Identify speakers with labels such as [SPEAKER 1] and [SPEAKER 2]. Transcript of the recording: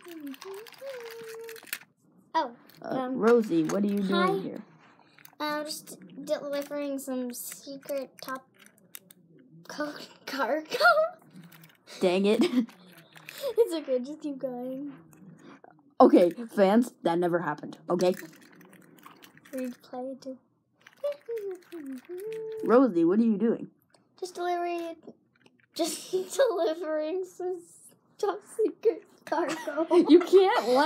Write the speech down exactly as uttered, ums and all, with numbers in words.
[SPEAKER 1] Oh,
[SPEAKER 2] Uh,
[SPEAKER 1] um,
[SPEAKER 2] Rosie, what are you doing
[SPEAKER 1] hi.
[SPEAKER 2] here?
[SPEAKER 1] I'm just delivering some secret top co- cargo.
[SPEAKER 2] Dang it.
[SPEAKER 1] It's okay, just keep going.
[SPEAKER 2] Okay, fans, that never happened, okay?
[SPEAKER 1] Replay it.
[SPEAKER 2] Rosie, what are you doing?
[SPEAKER 1] Just delivering, just delivering some top secret cargo.
[SPEAKER 2] You can't